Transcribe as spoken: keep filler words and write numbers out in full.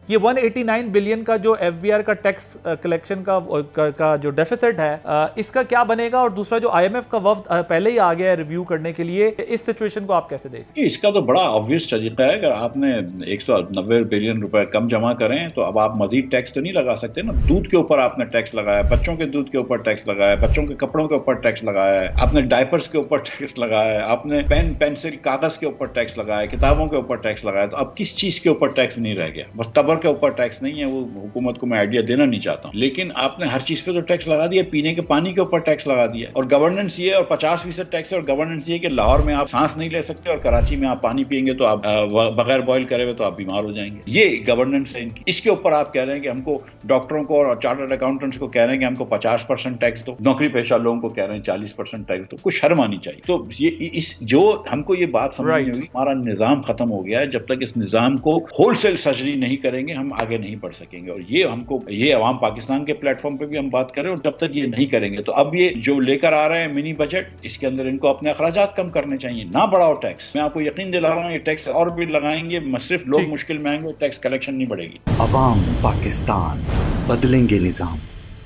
ये एक सौ नवासी बिलियन का जो एफबीआर का टैक्स कलेक्शन का, का का जो डेफिसिट है, इसका क्या बनेगा? और दूसरा जो आईएमएफ का वफ्द पहले ही आ गया है रिव्यू करने के लिए, इस सिचुएशन को आप कैसे देखें? इसका तो बड़ा ऑब्वियस तरीका है, अगर आपने एक सौ नब्बे बिलियन रुपए कम जमा करें तो अब आप मजीद टैक्स तो नहीं लगा सकते ना। दूध के ऊपर आपने टैक्स लगाया, बच्चों के दूध के ऊपर टैक्स लगाया, बच्चों के कपड़ों के ऊपर टैक्स लगाया है, आपने डायपर्स के ऊपर टैक्स लगाया है, आपने पेन पेंसिल कागज के ऊपर टैक्स लगाया, किताबों के ऊपर टैक्स लगाया, तो अब किस चीज के ऊपर टैक्स नहीं रह गया? बस तबर के ऊपर टैक्स नहीं है, वो हुकूमत को मैं आइडिया देना नहीं चाहता हूं, लेकिन आपने हर चीज पे तो टैक्स लगा दिया, पीने के पानी के ऊपर टैक्स लगा दिया। और गवर्नेंस ये और पचास फीसद टैक्स है, और गवर्नेंस ये कि लाहौर में आप सांस नहीं ले सकते और कराची में आप पानी पिएंगे तो आप बगैर बॉयल करे हुए तो आप बीमार हो जाएंगे। ये गवर्नेंस है इनकी। इसके ऊपर आप कह रहे हैं कि हमको डॉक्टरों को और चार्टर्ड अकाउंटेंट्स को कह रहे हैं कि हमको पचास परसेंट टैक्स दो, नौकरी पेशा लोगों को कह रहे हैं चालीस परसेंट टैक्स दो। कुछ शर्म आनी चाहिए। तो ये इस जो हमको ये बात समझ नहीं होगी, हमारा निजाम खत्म हो गया है। जब तक इस निजाम को होलसेल सर्जरी नहीं करेंगे हम आगे नहीं बढ़ सकेंगे। और ये हमको, ये अवाम पाकिस्तान के प्लेटफॉर्म पे भी हम बात करें, और जब तक ये नहीं करेंगे तो अब ये जो लेकर आ रहे हैं मिनी बजट, इसके अंदर इनको अपने अखराजात कम करने चाहिए, ना बढ़ाओ टैक्स। मैं आपको यकीन दिला रहा हूँ ये टैक्स और भी लगाएंगे, सिर्फ लोग मुश्किल में आएंगे, टैक्स कलेक्शन नहीं बढ़ेगी। अवाम पाकिस्तान, बदलेंगे निजाम।